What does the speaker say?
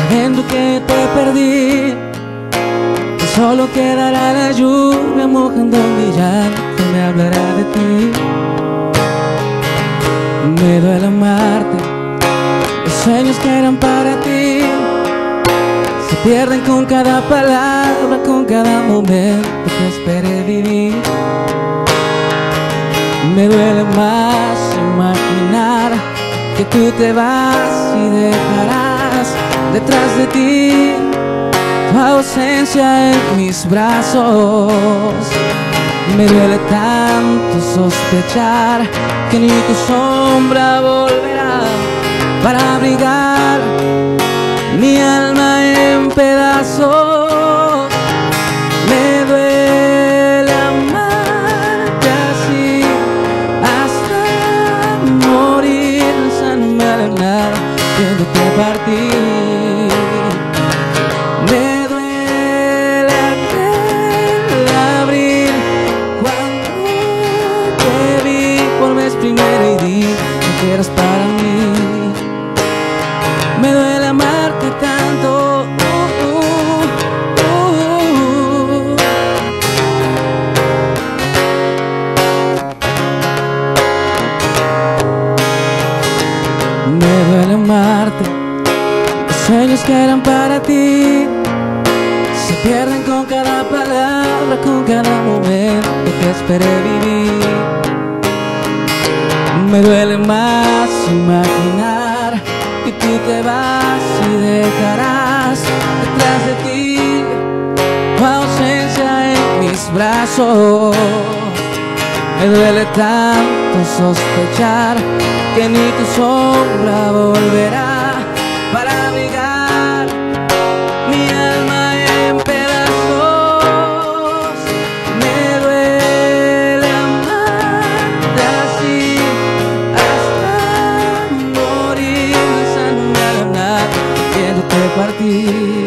sabiendo que te perdí, que solo quedará la lluvia mojando mi llanto, me hablará de ti. Me duele amarte, los sueños que eran para ti se pierden con cada palabra, con cada momento que esperé vivir. Me duele más imaginar que tú te vas y dejarás detrás de ti tu ausencia en mis brazos. Me duele tanto sospechar que ni tu sombra volverá para abrigar mi alma en pedazos. Me duele amarte así hasta morir, sanándome al hablar, viéndote partir. Me duele aquel abril cuando te vi por vez primera y dije que eras para mí. Me duele amarte tanto, Me duele amarte, los sueños que eran para ti se pierden con cada palabra, con cada momento que esperé vivir. Me duele más imaginar que tú te vas y dejarás detrás de ti tu ausencia en mis brazos. Me duele tanto sospechar que ni tu sombra volverá para abrigar mi alma en pedazos. Me duele amarte así hasta morir, sanándome al hablar, viéndote partir.